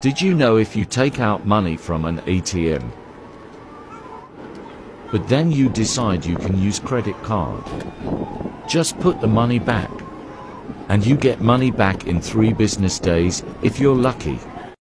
Did you know if you take out money from an ATM, but then you decide you can use credit card, just put the money back, and you get money back in 3 business days, if you're lucky.